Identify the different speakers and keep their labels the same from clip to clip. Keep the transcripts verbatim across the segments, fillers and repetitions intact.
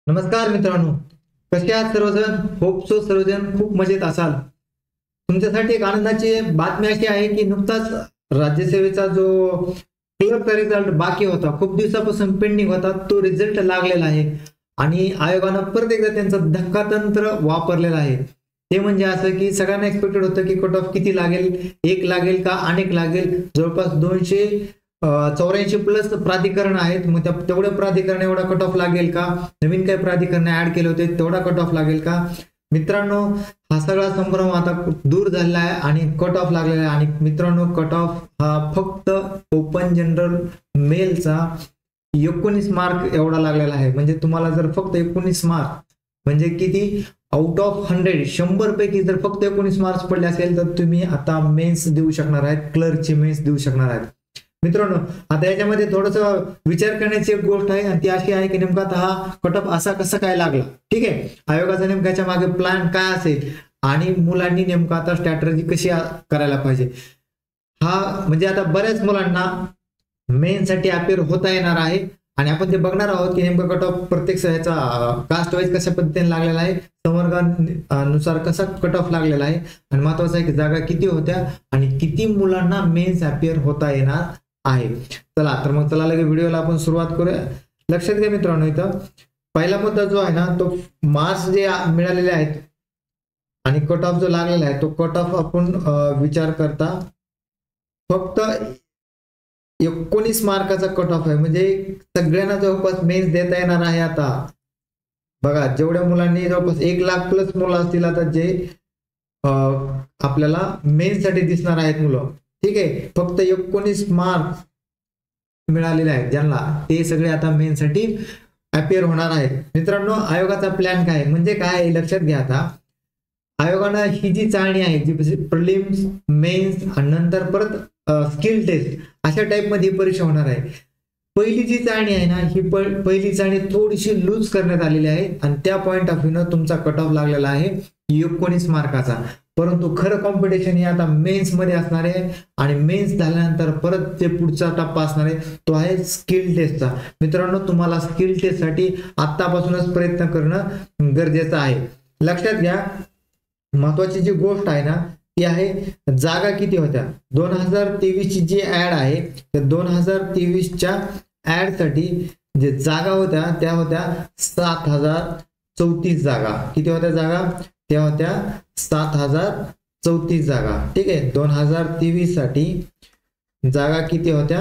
Speaker 1: नमस्कार मित्रांनो, कसे आहात सर्वजण? होप सो सर्वजण खूप मजेत असाल. तुमच्यासाठी एक आनंदाची बातमी अशी आहे की नुकताच राज्यसेवेचा जो क्लर्कचा रिझल्ट बाकी होता, खूप दिवसापासून पेंडिंग होता, तो रिझल्ट लागलेला आहे आणि आयोगानं परत एकदा त्यांचं धक्कातंत्र वापरलेलं आहे. ते म्हणजे असं की सगळ्यांना एक्सपेक्टेड होतं की कट ऑफ किती लागेल, एक लागेल का अनेक लागेल. जवळपास दोनशे चौऱ्याऐंशी प्लस प्राधिकरण आहेत. मग त्या तेवढे प्राधिकरण एवढा कट ऑफ लागेल का? नवीन काही प्राधिकरण ऍड केले होते तेवढा कट ऑफ लागेल का? मित्रांनो, हा सगळा संभ्रम आता दूर झालेला आहे आणि कट ऑफ लागलेला आहे. आणि मित्रांनो, कट ऑफ हा फक्त ओपन जनरल मेलचा एकोणीस मार्क एवढा लागलेला आहे. म्हणजे तुम्हाला जर फक्त एकोणीस मार्क म्हणजे किती, आउट ऑफ हंड्रेड शंभर पैकी जर फक्त एकोणीस मार्क्स पडले असेल तर तुम्ही आता मेन्स देऊ शकणार आहेत, क्लर्कची मेन्स देऊ शकणार आहेत. मित्रांनो, आता याच्यामध्ये थोडस विचार करण्याची एक गोष्ट आहे आणि ती अशी आहे की नेमका आता हा कट ऑफ असा कसा काय लागला. ठीक आहे, आयोगाचा नेमक्याच्या मागे प्लॅन काय असेल आणि मुलांनी नेमका आता स्ट्रॅटेजी कशी करायला पाहिजे. हा म्हणजे आता बऱ्याच मुलांना मेन साठी अपेअर होता येणार आहे आणि आपण ते बघणार आहोत की नेमका कट ऑफ प्रत्येक ह्याचा कास्ट वाईज कशा पद्धतीने लागलेला आहे, संवर्गानुसार कसा कट ऑफ लागलेला आहे आणि महत्वाचं आहे की जागा किती होत्या आणि किती मुलांना मेन्स अपेअर होता येणार आहे. चला तर मग चला लगेच व्हिडिओला आपण सुरुवात करूया. लक्षात घ्या मित्रांनो, इथं पहिला मुद्दा जो आहे ना, तो मार्क्स जे मिळालेले आहेत आणि कट ऑफ जो लागलेला आहे तो कट ऑफ आपण विचार करता फक्त एकोणीस मार्काचा कट ऑफ आहे. म्हणजे सगळ्यांना जवळपास मेन्स देता येणार आहे. आता बघा, जेवढ्या मुलांनी जवळपास एक लाख प्लस मुलं असतील आता जे आपल्याला मेन्स साठी दिसणार आहेत मुलं. ठीक आहे, फक्त एकोणीस मार्क्स मिळालेले आहेत ज्यांना, ते सगळे आता मेन साठी अपेअर होणार आहेत. मित्रांनो, आयोगाचा प्लॅन काय म्हणजे काय लक्षात घ्या. आता आयोगानं ही जी चाळणी आहे, जी प्रिलिम्स, मेन्स आणि नंतर परत स्किल टेस्ट अशा टाइप मध्ये परीक्षा होणार आहे. पहिली जी चाळणी आहे ना, ही पहिली चाळणी थोडीशी लूज करण्यात आलेली आहे आणि त्या पॉइंट ऑफ व्ह्यू तुमचा कट ऑफ लागलेला आहे एकोणीस मार्काचा. परंतु खरं कॉम्पिटिशन हे आता मेन्स मध्ये असणार आहे आणि मेन्स झाल्यानंतर परत जे पुढचा टप्पा असणार आहे तो आहे स्किल टेस्टचा. मित्रांनो, तुम्हाला स्किल टेस्ट साठी आतापासूनच प्रयत्न करणं गरजेचं आहे. लक्षात घ्या, महत्वाची जी गोष्ट आहे ना ती आहे जागा किती होत्या. दोन हजार तेवीस ची जी ऍड आहे त्या दोन हजार तेवीसच्या ऍड साठी जे जागा होत्या त्या होत्या सात हजार चौतीस जागा. किती होत्या जागा? त्या होत्या सात हजार चौतीस जागा. ठीक आहे, दोन हजार तेवीस साठी जागा किती होत्या?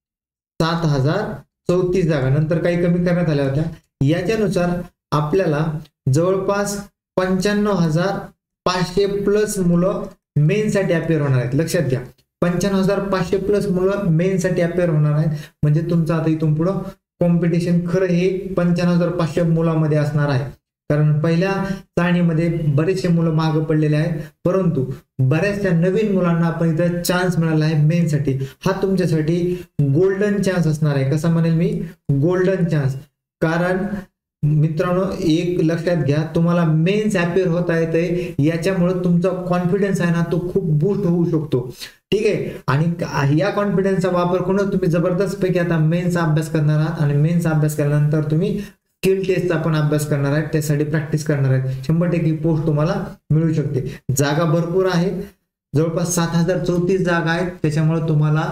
Speaker 1: सात हजार चौतीस जागा. नंतर काही कमी करण्यात आल्या होत्या. याच्यानुसार आपल्याला जवळपास पंच्याण्णव हजार पाचशे प्लस मुलं मेन साठी अपेअर होणार आहेत. लक्षात घ्या, पंच्याण्णव हजार पाचशे प्लस मुलं मेन साठी अपेअर होणार आहेत. म्हणजे तुमचं आता इथून पुढं कॉम्पिटिशन खरं हे पंच्याण्णव हजार पाचशे मुलांमध्ये असणार आहे. कारण पहिल्या चाळणीमध्ये बरेचसे मुलं मागे पडलेले आहेत, परंतु बऱ्याचशा नवीन मुलांना आपण इथं चान्स मिळाला आहे मेन साठी. हा तुमच्यासाठी गोल्डन चान्स असणार आहे. कसा म्हणेल मी? Golden chance. कारण मित्रांनो, एक लक्षात घ्या, तुम्हाला मेन्स अपेअर होता येते, याच्यामुळे तुमचा कॉन्फिडन्स आहे ना तो खूप बूस्ट होऊ शकतो. ठीक आहे, आणि या कॉन्फिडन्सचा वापर करून तुम्ही जबरदस्त पैकी आता मेन्सचा अभ्यास करणार आहात आणि मेन्सचा अभ्यास केल्यानंतर तुम्ही स्किल टेस्टचा पण अभ्यास करणार आहेत, त्यासाठी प्रॅक्टिस करणार आहेत. शंभर टक्के पोस्ट तुम्हाला मिळू शकते. जागा भरपूर आहे, जवळपास सात हजार चौतीस जागा आहेत. त्याच्यामुळे तुम्हाला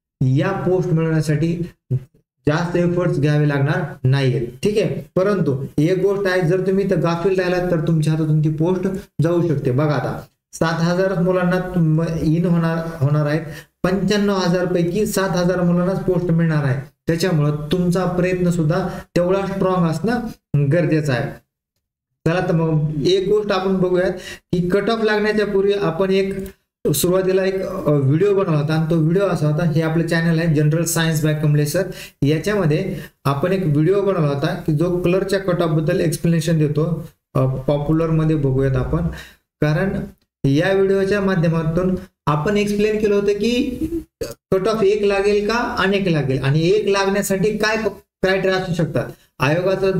Speaker 1: या पोस्ट मिळवण्यासाठी जास्त एफर्ट्स घ्यावे लागणार नाहीये. ठीक आहे, परंतु एक गोष्ट आहे, जर तुम्ही तर गाफील राहिलात तर तुमच्या हातातून ती पोस्ट जाऊ शकते. बघा, आता सात हजार मुलांना इन होणार होणार आहेत, पंच्याण्णव हजार पैकी सात हजार मुलांनाच पोस्ट मिळणार आहे. त्याच्यामुळे तुमचा प्रयत्न सुद्धा तेवढा स्ट्रॉंग असणं गरजेचं आहे. चला तर मग एक गोष्ट आपण बघूयात की कट ऑफ लागण्याच्या पूर्वी आपण एक सुरुवातीला एक व्हिडिओ बनवला होता आणि तो व्हिडिओ असा होता, हे आपलं चॅनल आहे general science by Kamlesh sir. याच्यामध्ये आपण एक व्हिडिओ बनवला होता की जो क्लर्कच्या कट ऑफ बद्दल एक्सप्लेनेशन देतो. पॉप्युलर मध्ये बघूयात आपण, कारण या व्हिडिओच्या माध्यमातून आपण एक्सप्लेन केलं होतं की कट ऑफ एक लागेल का अनेक लागेल आणि एक लागण्यासाठी काय क्रायटेरिया असू शकतात. आयोगाचा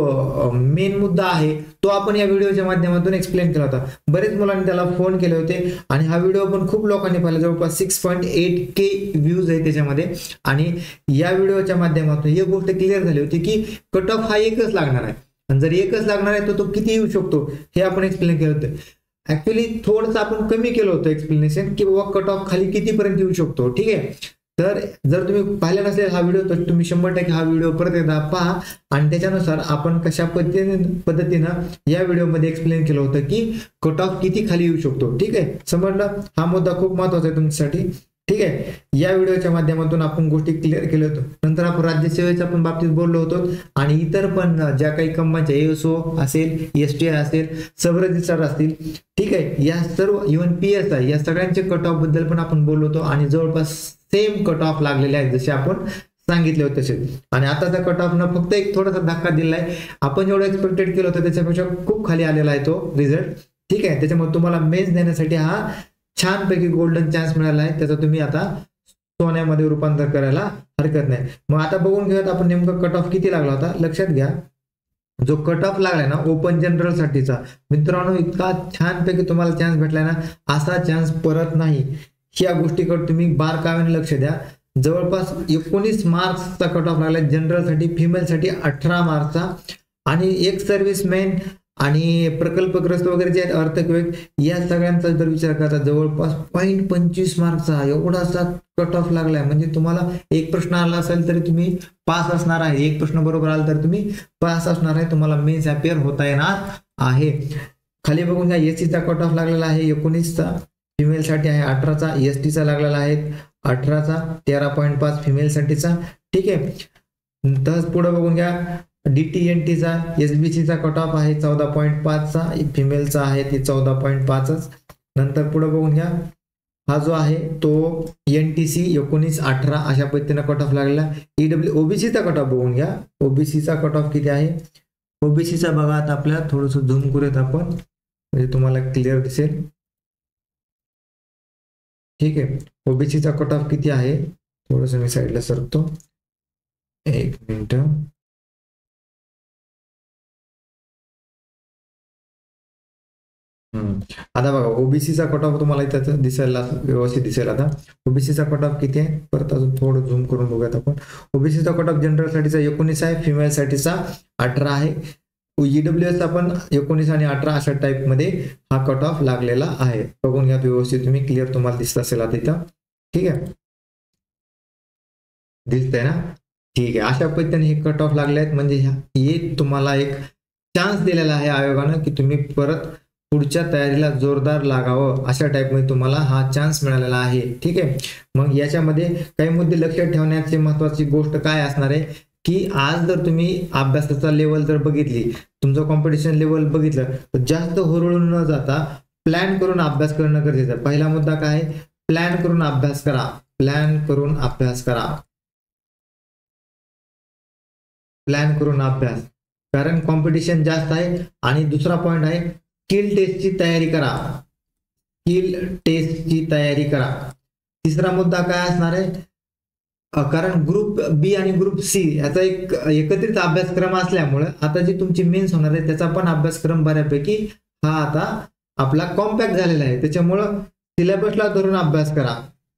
Speaker 1: जो मेन मुद्दा आहे तो आपण या व्हिडिओच्या माध्यमातून एक्सप्लेन केला होता. बरेच मुलांनी त्याला फोन केले होते आणि हा व्हिडिओ पण खूप लोकांनी पाहिला, जवळपास six point eight K views आहे त्याच्यामध्ये. आणि या व्हिडिओच्या माध्यमातून ही गोष्ट क्लिअर झाली होती की कट ऑफ हा एकच लागणार आहे. आणि जर एकच लागणार आहे तर तो किती येऊ शकतो हे आपण एक्सप्लेन केलं होतं. ऍक्च्युली थोडंसं आपण कमी केलं होतं एक्सप्लेनेशन की बाबा कट ऑफ खाली कितीपर्यंत येऊ शकतो. ठीक आहे, तर जर तुम्ही पाहिला नसेल हा व्हिडिओ तर तुम्ही शंभर टक्के हा व्हिडिओ परत एकदा पहा आणि त्याच्यानुसार आपण कशा पद्धतीने पद्धतीनं या व्हिडिओमध्ये एक्सप्लेन केलं होतं की कट ऑफ किती खाली येऊ शकतो. ठीक आहे, समजलं. हा मुद्दा खूप महत्वाचा आहे तुमच्यासाठी. ठीक आहे, या व्हिडिओच्या माध्यमातून आपण गोष्टी क्लिअर केल्या होतो. नंतर आपण राज्यसेवेच्या पण बाबतीत बोललो होतो आणि इतर पण ज्या काही कंपन्या एसओ असेल, एसटी असेल, सब रजिस्ट्रार असतील, ठीक आहे, या सर्व इव्हन पी एस आय या सगळ्यांचे कट ऑफ बद्दल पण आपण बोललो होतो आणि जवळपास सेम कट ऑफ लागलेले आहेत जसे आपण सांगितले होते तसे. आणि आताचा कट ऑफ न फक्त एक थोडासा धक्का दिलाय, आपण जेवढं एक्सपेक्टेड केलं होतं त्याच्यापेक्षा खूप खाली आलेला आहे तो रिझल्ट. ठीक आहे, त्याच्यामुळे तुम्हाला मेन्स देण्यासाठी हा छानपैकी गोल्डन चान्स मिळाला आहे, त्याचा तुम्ही आता सोन्यामध्ये रूपांतर करायला हरकत नाही. मग आता बघून घेऊयात आपण नेमकं कट ऑफ किती लागला होता. लक्षात घ्या, जो कट ऑफ लागलाय ना ओपन जनरल साठीचा, मित्रांनो इतका छानपैकी तुम्हाला चान्स भेटलाय ना, असा चान्स परत नाही. या गोष्टीकडे तुम्ही बारकाव्याने लक्ष द्या. जवळपास एकोणीस मार्क्सचा कट ऑफ लागलाय जनरलसाठी, फिमेलसाठी अठरा मार्क्सचा आणि एक सर्व्हिसमॅन आणि प्रकल्पग्रस्त वगैरे जे आहेत अर्थक्वेक या सगळ्यांचा जर विचार करता जवळपास पॉईंट पंचवीस मार्क्सचा एवढासा कट ऑफ लागलाय. म्हणजे तुम्हाला एक प्रश्न आला असेल तरी तुम्ही पास असणार आहे, एक प्रश्न बरोबर आला तर तुम्ही पास असणार आहे, तुम्हाला मेन्स अपियर होता येणार आहे. खाली बघून घ्या, एससीचा कट ऑफ लागलेला आहे एकोणीसचा, फिमेलसाठी आहे अठराचा, एसटीचा लागलेला आहे अठराचा, तेरा पॉईंट पाच फिमेलसाठीचा. ठीक आहे, तसंच पुढे बघून घ्या डीटीएनटीचा एसबीसीचा कट ऑफ आहे चौदा पॉईंट पाचचा, फिमेलचा आहे ती चौदा पॉईंट पाचच. नंतर पुढे बघून घ्या हा जो आहे तो एनटीसी एकोणीस अठरा अशा पद्धतीने कट ऑफ लागलेला. ईडब्ल्यू ओबीसीचा कट ऑफ बघून घ्या, ओबीसीचा कट ऑफ किती आहे. ओबीसीचा बघा आता आपल्याला थोडस झूम करूयात आपण म्हणजे तुम्हाला क्लिअर दिसेल. ठीक आहे, ओबीसीचा कट ऑफ किती आहे, थोडस मी साईडला सरकतो एक मिनिट. आता बघा ओबीसीचा कट ऑफ तुम्हाला इथं दिसायला व्यवस्थित दिसेल. आता ओबीसीचा कट ऑफ किती आहे परत अजून थोडं झूम करून बघूयात आपण. ओबीसीचा कट ऑफ जनरल साठीचा एकोणीस आहे, फिमेल साठीचा अठरा आहे, ईडब्ल्यूएस पण एकोणीस आणि अठरा अशा टाईप मध्ये हा कट ऑफ लागलेला आहे. बघून घ्या व्यवस्थित तुम्ही, क्लिअर तुम्हाला दिसत असेल आता इथं. ठीक आहे, दिसतंय ना. ठीक आहे, अशा पद्धतीने हे कट ऑफ लागले आहेत. म्हणजे हे तुम्हाला एक चान्स दिलेला आहे आयोगानं की तुम्ही परत पुढच्या तयारीला जोरदार लागावं अशा टाईपमध्ये तुम्हाला हा चान्स मिळालेला आहे. ठीक आहे, मग याच्यामध्ये काही मुद्दे लक्षात ठेवण्याची महत्वाची गोष्ट काय असणार आहे की आज जर तुम्ही अभ्यासाचा लेवल जर बघितली, तुमचं कॉम्पिटिशन लेवल बघितलं तर जास्त हुरळून न जाता प्लॅन करून अभ्यास करणं गरजेचं आहे. पहिला मुद्दा काय आहे, प्लॅन करून अभ्यास करा, प्लॅन करून अभ्यास करा, प्लॅन करून अभ्यास, कारण कॉम्पिटिशन जास्त आहे. आणि दुसरा पॉइंट आहे स्किल टेस्टची तयारी करा, स्किल टेस्टची तयारी करा. तिसरा मुद्दा काय असणार आहे, कारण ग्रुप बी आणि ग्रुप सी याचा एक एकत्रित अभ्यासक्रम असल्यामुळे आता जी तुमची मेन्स होणार आहे त्याचा पण अभ्यासक्रम बऱ्यापैकी हा आता आपला कॉम्पॅक्ट झालेला आहे. त्याच्यामुळं सिलेबसला धरून अभ्यास करा,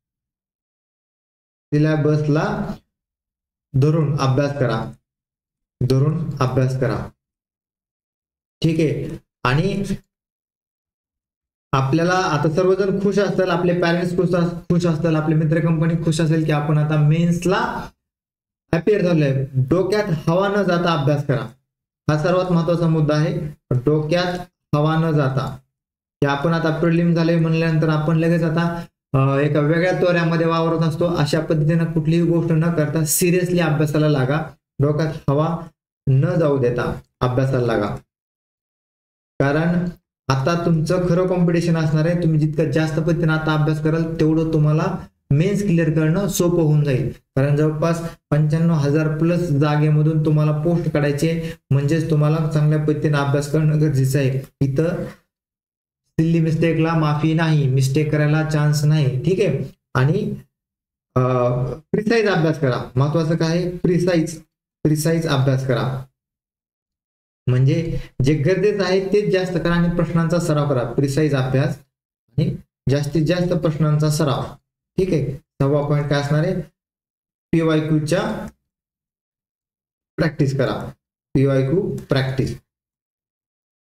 Speaker 1: सिलेबसला धरून अभ्यास करा, धरून अभ्यास करा. ठीक आहे, आणि आपल्याला आता सर्वजण खुश असतील, आपले पॅरेंट्स खुश खुश असतील, आपले मित्र कंपनी खुश असेल की आपण आता मेन्सला अपियर झालोय. डोक्यात हवा न जाता अभ्यास करा, हा सर्वात महत्वाचा मुद्दा आहे. डोक्यात हवा न जाता, की आपण आता प्रिलिम झाले म्हणल्यानंतर आपण लगेच आता एका वेगळ्या तोऱ्यामध्ये वावरत असतो. अशा पद्धतीने कुठलीही गोष्ट न करता सिरियसली अभ्यासाला लागा, डोक्यात हवा न जाऊ देता अभ्यासाला लागा. कारण आता तुमचं खरं कॉम्पिटिशन असणार आहे. तुम्ही जितकं जास्त पद्धतीने आता अभ्यास कराल तेवढं तुम्हाला मेन्स क्लिअर करणं सोपं होऊन जाईल. कारण जवळपास पंच्याण्णव हजार प्लस जागेमधून तुम्हाला पोस्ट काढायचे, म्हणजेच तुम्हाला चांगल्या पद्धतीने अभ्यास करणं गरजेचं आहे. इथं सिल्ली मिस्टेकला माफी नाही, मिस्टेक करायला चान्स नाही. ठीक आहे, आणि प्रिसाईज अभ्यास करा. महत्वाचं काय, प्रिसाईज प्रिसाईज अभ्यास करा. म्हणजे जे गरजेचं आहे तेच जास्त करा आणि प्रश्नांचा सराव करा. प्रिसाईज अभ्यास आणि जास्तीत जास्त प्रश्नांचा सराव. ठीक आहे, सहावा पॉईंट काय असणार आहे, पीवायक्यूच्या प्रॅक्टिस करा, पीवायक्यू प्रॅक्टिस.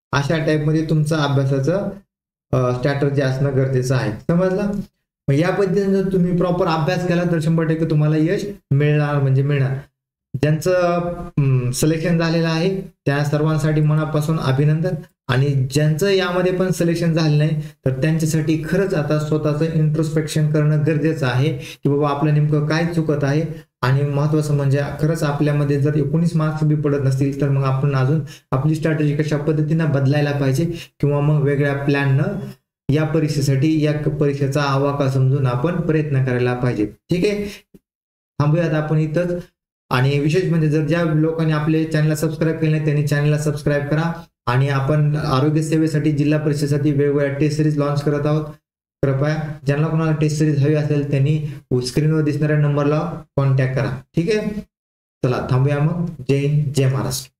Speaker 1: अशा टाईपमध्ये तुमचं अभ्यासाचं स्ट्रॅटर्जी असणं गरजेचं आहे. समजलं? मग या पद्धतीने जर तुम्ही प्रॉपर अभ्यास केला तर शंभर टक्के तुम्हाला यश मिळणार म्हणजे मिळणार. ज्यांचं सिलेक्शन झालेलं आहे त्या सर्वांसाठी मनापासून अभिनंदन, आणि ज्यांचं यामध्ये पण सिलेक्शन झालं नाही तर त्यांच्यासाठी खरंच आता स्वतःचं इंट्रोस्पेक्शन करणं गरजेचं आहे की बाबा आपलं नेमकं काय चुकत आहे. आणि महत्वाचं म्हणजे खरंच आपल्यामध्ये जर एकोणीस मार्क्स बी पडत नसतील तर मग आपण अजून आपली स्ट्रॅटेजी कशा पद्धतीनं बदलायला पाहिजे किंवा मग वेगळ्या प्लॅननं या परीक्षेसाठी या परीक्षेचा आवाका समजून आपण प्रयत्न करायला पाहिजे. ठीक आहे, थांबूयात आपण इथंच. आणि विशेष म्हणजे जर ज्या लोकांनी आपले चॅनलला सबस्क्राईब केले नाही त्यांनी चॅनलला सबस्क्राईब करा. आणि आपण आरोग्य सेवेसाठी जिल्हा परिषदेसाठी वेगवेगळ्या टेस्ट सिरीज लॉन्च करत आहोत. कृपया ज्यांना कोणाला टेस्ट सिरीज हवी असेल त्यांनी स्क्रीनवर दिसणाऱ्या नंबरला कॉन्टॅक्ट करा. ठीक आहे, चला थांबूया मग. जय हिंद, जय महाराष्ट्र.